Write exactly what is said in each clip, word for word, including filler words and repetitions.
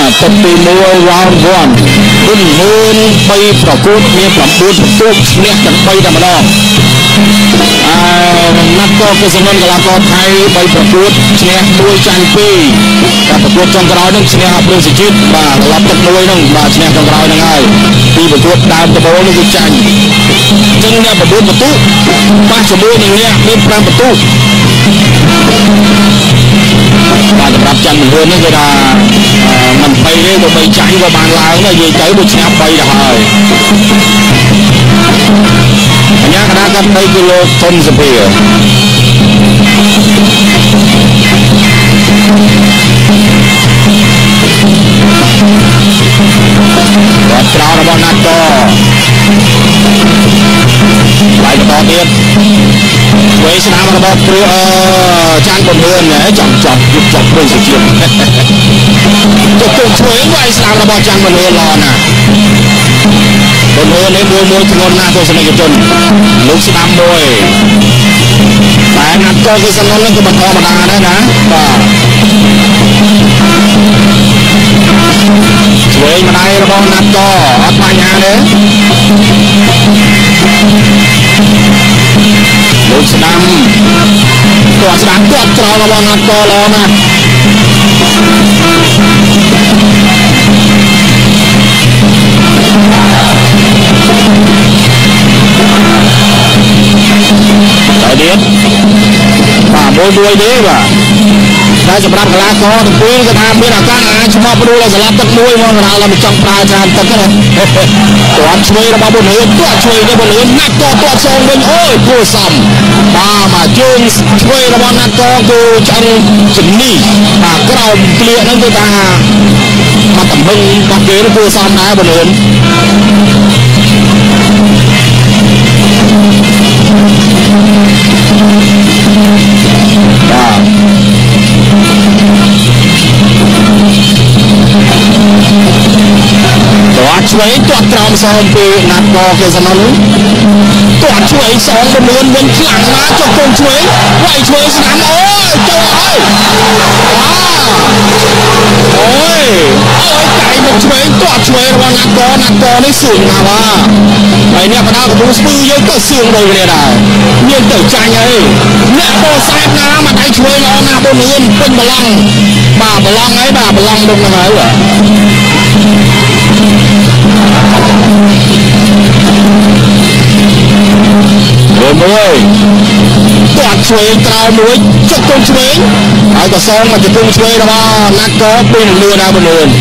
ទឹកទីមួយ round one รุ่นหมื่นใบประกวดមានប្រកួតទូកឈ្នះទាំងបីតែម្ដងអឺណាត់ក៏គឺសំណុនកីឡាករថៃបីប្រកួតឈ្នះមួយចាញ់ពីរការប្រកួតចុងក្រោយនឹងឈ្នះអប្រុសជាតិបាទត្រឡប់ទឹកមួយនឹងបាទឈ្នះចុងក្រោយនឹងហើយពីប្រកួតដើមដំបូងនេះគឺចាញ់អញ្ចឹងអ្នកប្រកួតបន្ទុកប៉ះជាមួយនឹងអ្នកមានប្រាំបន្ទុកបាទសម្រាប់ច័ន្ទមឿននេះគេថាមិនបីទេក៏បីចាញ់ក៏បានឡើងដែរនិយាយទៅដូចឈ្នះបីទៅហើយអញ្ញាកណ្ដាលកាត់បីគឺលោកធុនសុភាបាទក្រោយរបស់ណាត់កបាយបន្តទៀតវេស្នាមរបស់ព្រោះចាន់បំរឿនចំចំយុបចំព្រឹងសុជាតិទុកទុកជួយវាយស្នាមរបស់ចាន់បំរឿនល្អណាស់បំរឿននេះមួយមួយធ្ងន់ណាស់ទស្សនិកជនលោកស្ដាប់មួយតែណាត់ក៏គឺសំណុំនឹងគឺមិនធម្មតាដែរណាបាទឆ្វេងម្ដាយរបស់ណាត់ក៏អត់បញ្ហាទេលោកស្ដាំគាត់ស្ដាំគាត់ក្រោយរបស់ណាត់ក៏ល្អណាស់ហើយទៀតបាទមួយមួយទេបាទតែសម្រាប់កីឡាករទាំងពីរគឺថាមានឱកាសអាចឈ្មោះព្រួលឲ្យស្លាប់ទឹកមួយមករហូតដល់មិនចង់ប្រើច្រើនទឹកទេគាត់ឆ្វេងរបស់បុនឿនគាត់ឆ្វេងនេះបុនឿនណាត់ក៏គាត់សងវិញអូយគួរសមបាទមកជើងឆ្វេងរបស់ណាត់ក៏គឺឆ្អឹងជំនីបាទក្រោមក្លៀកហ្នឹងគឺថាមកតំបឹងរបស់គេគួរសមដែរបុនឿនបាទគាត់ឆ្វេងគាត់ក្រោមសងពីណាត់ក៏គេសំណុំគាត់ឆ្វេងសងបំរឿនវិញខ្លាំងណាស់ចុះកូនឆ្វេងវាយឆ្វេងស្នាមអូយចូលហើយអូយអូយកាយមកឆ្វេងគាត់ឆ្វេងរបស់ណាត់ក៏ណាត់ក៏នេះសួងណាស់បាទហើយអ្នកបដាកំពុងស្ពឺយើងក៏សួងដូចគ្នាដែរមានទៅចាញ់ហើយអ្នកបោសែបណាមកដៃឆ្វេងល្អណាស់បំរឿនពេញបឡង់បាទបឡង់ហើយបាទបឡង់ដូចហ្នឹងហើយមួយមួយគាត់ឆ្វេងក្រោយមួយចុកកូនឆ្វេងហើយក៏សងមកជង្គង់ឆ្វេងរបស់ណាត់ក៏ពីនឹងលឿនដែរបំរឿន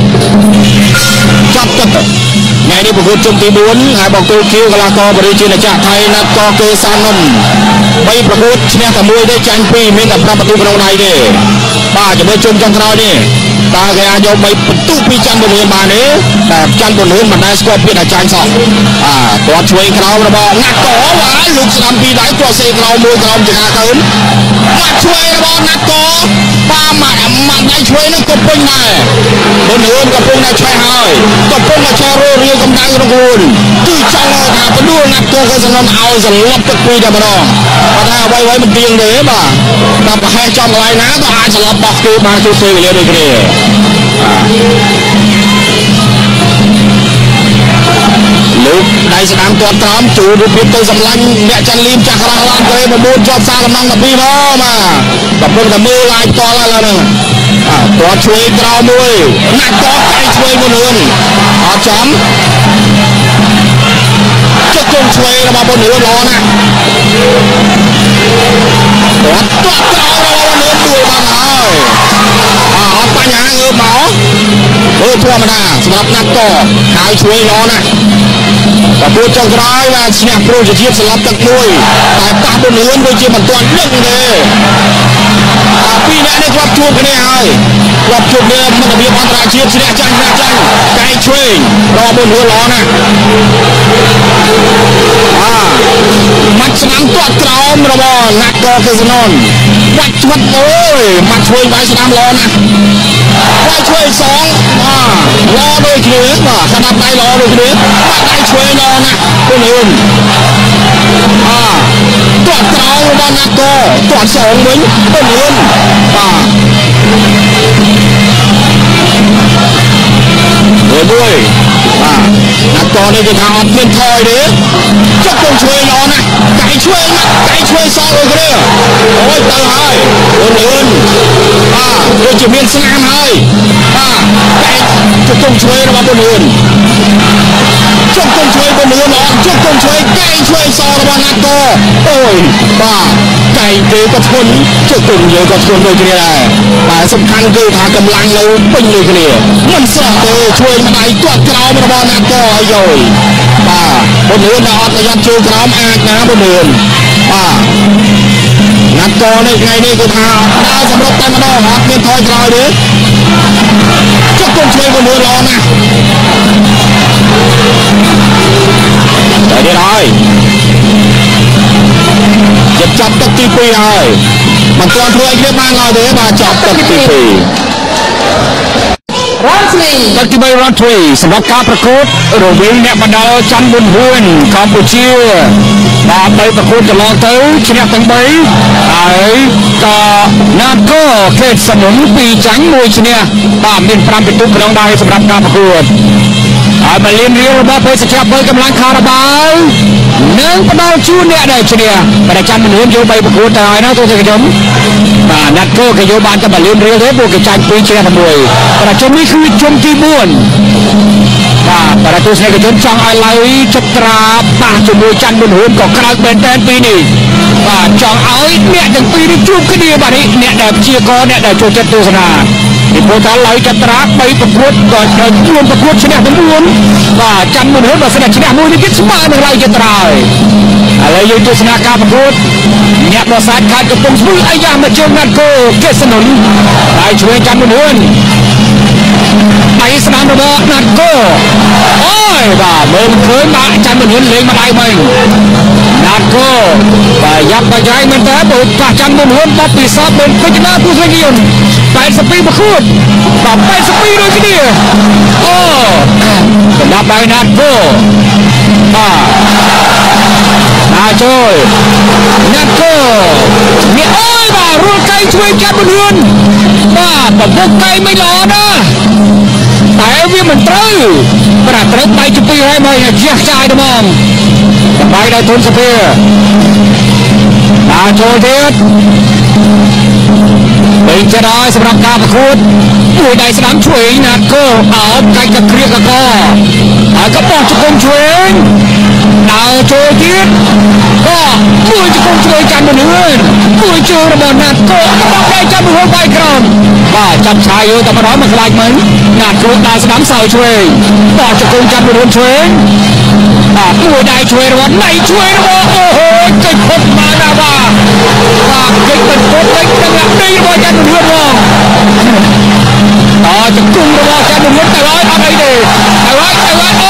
ចាប់ទឹកថ្ងៃនេះប្រកួតជុំទីបួនហើយបង្គោលខៀវកីឡាករបរិយាជាចក្រថៃណាត់ក៏គឺសាននំបីប្រកួតឈ្នះតែមួយទេចាញ់ពីរមានតែប្រាំបន្ទូក្នុងដៃទេបាទជាមួយជុំចុងក្រោយនេះតើគេអាចយកបីបន្ទូពីច័ន្ទបុនឿនបានទេតែច័ន្ទបុនឿនមិនដែលស្គាល់ពាក្យថាចាញ់សោះបាទគាត់ឆ្វេងក្រោមរបស់ណាត់ក៏បាទលោកស្ដាំពីដៃគាត់សេក្រោមមួយក្រោមចង្ហាកើនបាទឆ្វេងរបស់ណាត់ក៏បាទមកមកដៃឆ្វេងនឹងក៏ពេញដែរបុនឿនកំពុងតែឆ្វេងហើយកំពុងតែចូលរួរៀងកម្ដៅរង្រួនគឺចង់ថាបដួលណាត់ក៏គឺសំណុំឲ្យសន្លប់ទឹកពីរតែម្ដងគាត់ថាអ្វីអ្វីមិនទៀងទេបាទតែប្រហែលចំកន្លែងណាក៏អាចសន្លប់បោះគេបានជួយពេលវេលាដូចគ្នាលោកដៃស្ដាំទាត់ក្រោមជួរូបភាពទៅសម្លាញ់អ្នកចាន់លីមចាស់ក្រាស់ឡានក្រេបបួនជាប់សារកំណងពីមកបាទកំពុងតែមើលឡាយតល់ហើយឡើយហ្នឹងគាត់ឆ្វេងក្រោមមួយណាត់ក៏កាយឆ្វេងមុនឿនអត់ចំចុកជុំឆ្វេងរបស់មុនឿនល្អណាស់គាត់ទាត់ក្រោមរបស់មុនឿនដួលបានហើយអត់បញ្ហាងើបមកធ្វើធម្មតាសម្រាប់ណាត់ក៏កាយឆ្វេងល្អណាស់ប្រពូចចុងក្រោយបាទឈ្នះព្រួលជាជាតិស្លាប់ទឹកមួយតែប៉ះបុនឿនដូចជាមិនទាន់ដឹងទេអាពីរអ្នកនេះគាត់ជួបគ្នាហើយគាត់ជួបគ្នាមិត្តភាពអន្តរជាតិឈ្នះចាញ់ឈ្នះចាញ់កាយឆ្វេងដល់បុនឿនល្អណាស់អាម៉ាត់ស្ដាំទាត់ក្រោមរបស់ណាត់ក៏គឺសំណុំបាច់ឆ្វិតអូយម៉ាត់ឆ្វេងបាយស្ដាំល្អណាស់បាយឆ្វេងសងបាទល្អដូចគ្នាបាទស្ដាប់ដៃល្អដូចគ្នាបាត់ដៃឆ្វេងល្អណាស់បុនឿនអាទាត់ក្រោមរបស់ណាត់ក៏ទាត់សងវិញបុនឿនបាទមួយមួយបាទណាត់កនេះគេថាអត់មានថយទេចុកកុំជួយល្អណាស់កៃជួយណាស់កៃជួយសល់អ៊ុយក្រែអូយទៅហើយលឿនលឿនបាទដូចជាមានស្នាមហើយបាទកៃចុកកុំជួយរបស់លឿនចុកកុំជួយលឿនល្អចុកកុំជួយកៃជួយសល់របស់ណាត់កអូយបាទកៃគេក៏ធ្ងន់ចុកកុំយើងក៏ធ្ងន់ដូចគ្នាដែរបាទសំខាន់គឺថាកម្លាំងនៅពេញដូចគ្នាមិនស្រស់ទេជួយម្ដាយគាត់ក្រោមរបស់ណាត់កអាយយបាទបុនលឿននៅអត់ប្រយ័ត្នជួយក្រោមអាចណាបុនលឿនបាទណាត់កនេះថ្ងៃនេះគឺថាដើរសម្រុកតែម្ដងអត់មានថយក្រោយទេចុកកុំជួយបុនលឿនល្អណាស់តែនេះហើយជិតចាប់ទឹកទីពីរហើយមិនទាន់ធ្វើឲ្យគ្នាបានឡើយទេបាទចាប់ទឹកទីពីររ៉ាន់ស្មីទឹកទីបីរ៉ាន់ទ្វីសម្រាប់ការប្រកួតរវាងអ្នកបណ្ដាលច័ន្ទប៊ុនហួនកម្ពុជាបាទបីប្រកួតកន្លងទៅឈ្នះទាំងបីហើយក៏ណាត់កខេតសមុនពីរចាញ់មួយឈ្នះបាទមានប្រាំពិន្ទុម្ដងដែរសម្រាប់ការប្រកួតហើយបលៀនរៀលរបស់ភេសជ្ជៈបីកម្លាំងខារ៉ាបាវនឹងផ្ដល់ជូនអ្នកដែលឈ្នះប្រចាំមនុស្សយកបីប្រកួតទៅហើយណាទស្សនិកជនបាទណាត់កគេយកបានតែបលៀនរៀលទេពួកគេចាញ់ពីរឈ្នះតែមួយប្រជុំនេះគឺជុំទីបួនបាទប្រទស្សនិកជនចង់ឲ្យឡើយចិត្តត្រាប៉ះជាមួយច័ន្ទប៊ុនហួនក៏ក្រោកមែនតែនពីនេះបាទចង់ឲ្យអ្នកទាំងពីរនេះជួបគ្នាបាទនេះអ្នកដែលព្យាករអ្នកដែលចូលចិត្តទស្សនាពីព្រោះថាឡើយចិត្តត្រាបីប្រកួតក៏ត្រូវជួនប្រកួតឈ្នះទាំងបួនបាទច័ន្ទប៊ុនហួនបើសិនតែឈ្នះមួយនេះគេស្មើនឹងឡើយចិត្តត្រាហើយឥឡូវយើងទស្សនាការប្រកួតអ្នកបសាទខាត់កំពុងស្រួយអាយ៉ាមកជើងណាត់កូកេសនុនហើយជួយច័ន្ទប៊ុនហួនដៃស្នាមរបស់ណាត់កូអូយបាទមើលឃើញបាទច័ន្ទប៊ុនហួនលេងមកដៃមិញណាត់កូបាទយ៉ាប់បច្ច័យមែនតើបើប៉ះច័ន្ទប៊ុនហួនបបពិសោធន៍បនពេជ្រណាពុទ្ធវិញ្ញាណបែបសិបពីរប្រកួតបាទបែបសិបពីរដូចគ្នាអូសម្រាប់ដៃណាត់កូបាទណាជួយណាត់កូនេះអូយបាទរួលកៃជួយច័ន្ទប៊ុនហួនបាទប្រពុកកៃមិនល្អណាស់តែវាមិនត្រូវប្រាត្រូវដៃជពីហើយមកជះចាយត្មងបាយដល់ទុនសភាបាទចូលទៀតពេញចិត្តហើយសម្រាប់ការប្រកួតមួយដៃស្ដាំឆ្វេងណាត់កូអោបកាច់កក្រៀកកកហើយក៏បោះជង្គង់ឆ្វេងដើរចូលទៀតក៏មួយជង្គង់ឆ្វេងច័ន្ទប៊ុនហួនមួយជើងរបស់ណាត់កូរបស់ដៃច័ន្ទប៊ុនហួនបាយក្រោមបាទចាប់ឆាយយកតែម្ដងមិនខ្លាចមិញណាត់កូដើរស្ដាំសើឆ្វេងបោះជង្គង់ច័ន្ទប៊ុនហួនឆ្វេងបាទមួយដៃឆ្វេងរបស់ដៃឆ្វេងរបស់អូហូកិច្ចផុតបានណាបាទបាទកិច្ចមិនផុតកិច្ចទាំងដាក់នេះរបស់ច័ន្ទប៊ុនហួនមកតជង្គង់របស់ច័ន្ទប៊ុនហួនទៅហើយអត់អីទេទៅហើយទៅហើយអូ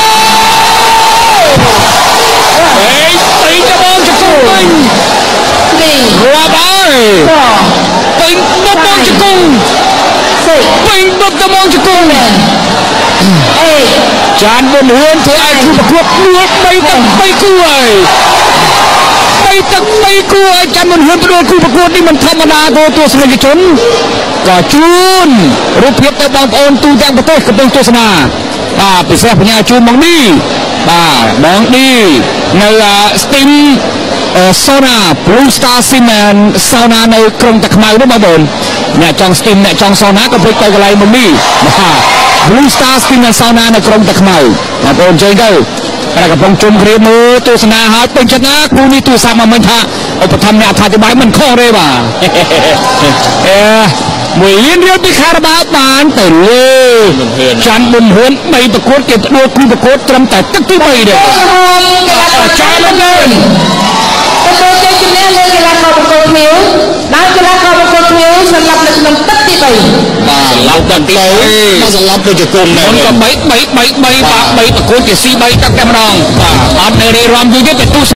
រាប់ហើយពេញបុកមកជង្គង់ពេញបុកទៅមកជង្គង់អេចានប៊ុនហួនធ្វើឲ្យគូប្រកួតមួយបីទឹកបីគូហើយបីទឹកបីគូហើយចានប៊ុនហួនផ្ដួលគូប្រកួតនេះមិនធម្មតាទេទស្សនិកជនក៏ជូនរូបភាពទៅបងប្អូនទូទាំងប្រទេសកំពុងទស្សនាបាទពិសេសបញ្ញាជូនមកនេះបាទបងឌីនៅ Steam Sauna Blue Star Cement Sauna នៅក្រុងតាខ្មៅនោះបងប្អូនអ្នកចង់ Steam អ្នកចង់ Sauna ក៏ព្រិចទៅកន្លែងមកនេះបាទ Blue Star Cement Sauna នៅក្រុងតាខ្មៅបងប្អូនចេញទៅតែកំពុងជុំគ្នាមើលទស្សនាហើយពេញចិត្តណាគូនេះទូរស័ព្ទមកមិញថាឧបត្ថម្ភអ្នកអធិប្បាយមិនខុសទេបាទអេមួយរៀនរៀនពីខារ៉ាបាវបានទៅលើច័ន្ទប៊ុនហួនបីប្រកួតគេផ្ដួលគូប្រកួតត្រឹមតែទឹកទីបីទេចាមែនទេប្រកួតជ័យជំនះលើកីឡាករប្រកួតគ្នាដោយកីឡាករប្រកួតគ្នាសម្រាប់នៅក្នុងទឹកទីបីបាទឡើងដល់ទីមកសន្លប់ដូចជាគុំដែរមុនក៏បីបីបីបីបាទបីប្រកួតជាស៊ីបីទឹកតែម្ដងបាទអត់នៅរៀបរាប់យូរទេទៅ